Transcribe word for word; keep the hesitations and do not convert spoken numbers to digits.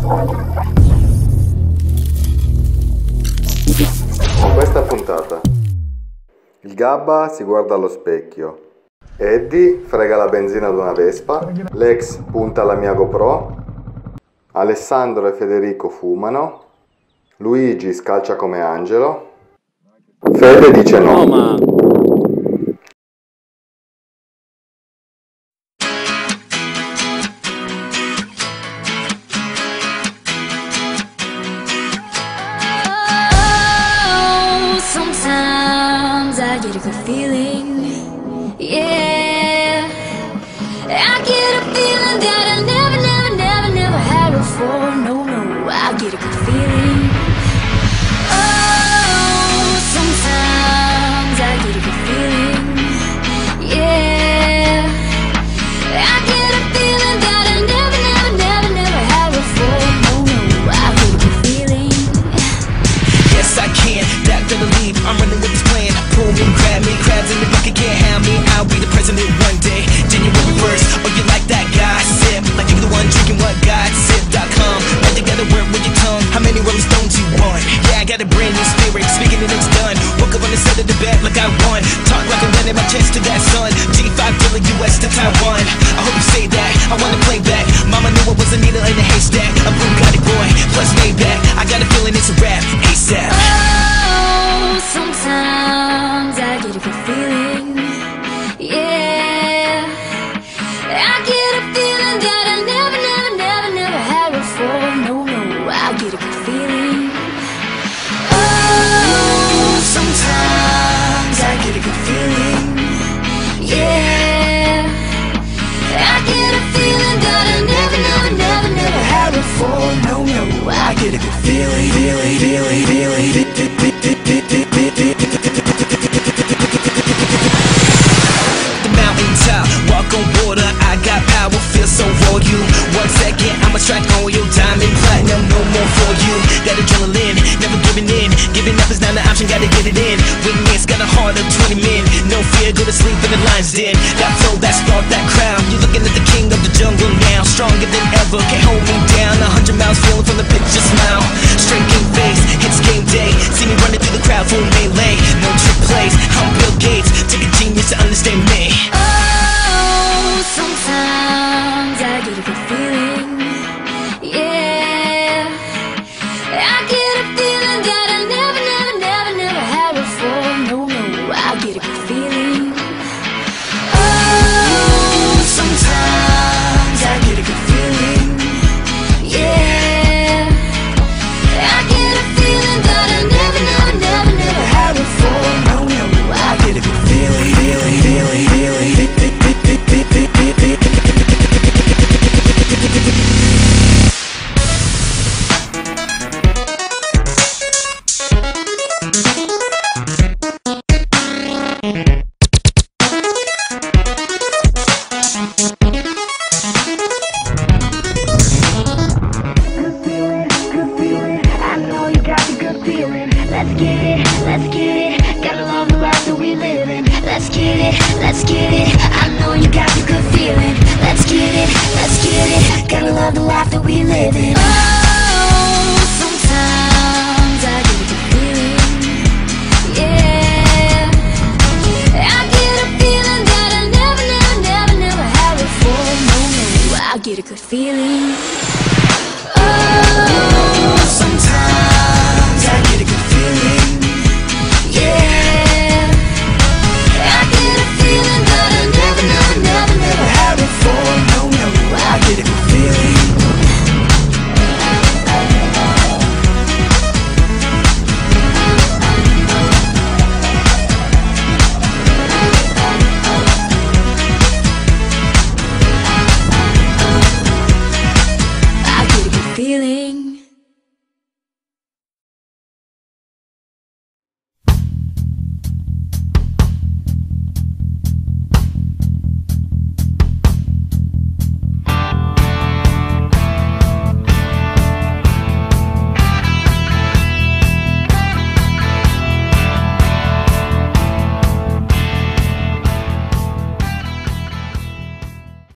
In questa puntata il Gabba si guarda allo specchio, Eddie frega la benzina ad una Vespa, Lex punta alla mia GoPro, Alessandro e Federico fumano, Luigi scalcia come Angelo, Fede dice no. No, ma... Sometimes I get a good feeling, yeah. I get a feeling that I never, never, never, never had before. No, no, I get a good feeling. Oh, sometimes I get a good feeling, yeah. I get a feeling that I never, never, never, never had before. No, no, I get a good feeling. Yes, I can, that better leave. I'm running with this plan. Pull me, grab me, crabs in the bucket can't have me. I'll be the president one day. January first, oh you like that guy? Sip, like you're the one drinking what God sip dot com. Put together work with your tongue. How many Rolling Stones you want? Yeah, I got a brand new spirit. Speaking and it's done. Woke up on the side of the bed like I won. Talk like I'm running my chest to that sun. G five to the U S to Taiwan. I hope you say that. I wanna play back. Mama knew I was a needle in a haystack. A Bugatti boy, plus Maybach. I got a feeling it's a rap. ASAP. Oh, sometimes I get a good feeling, yeah. I get a feeling that I never, never, never, never had before. No, no, I get a good feeling. Oh, sometimes I get a good feeling, yeah. I get a feeling that I never, never, never, never had before. No, no, I get a good feeling, feeling, feeling, feeling. The mountaintop, walk on water. I got power, feel so raw. You one second, I'ma strike all your diamond platinum. No more for you. Got adrenaline, never giving in. Giving up is not an option, gotta get it in. Witness, got a heart of twenty men. No fear, go to sleep in the lion's den. That flow, that scarf, that crown. You're looking at the king of the jungle now. Stronger than ever, can't hold me down. A hundred miles feeling from the pitch, just smile. Straight game face, hits game day. See me running through the crowd, full melee. No trick plays, I'm Bill Gates. Take a genius to understand me. Oh, sometimes I get a good feeling, yeah. I get a feeling that I never, never, never, never had before. No, no, I get a good feeling. Oh, sometimes I get a good feeling, yeah. I get a feeling that I never, never, never, never had before. No, no, I get a good feeling, feeling, feeling, feeling. Let's get it, let's get it. Gotta love the life that we live in. Let's get it, let's get it. I know you got the good feeling. Let's get it, let's get it. Gotta love the life that we live in. Oh, sometimes I get a good feeling, yeah. I get a feeling that I never, never, never, never had before. No, no, I get a good feeling.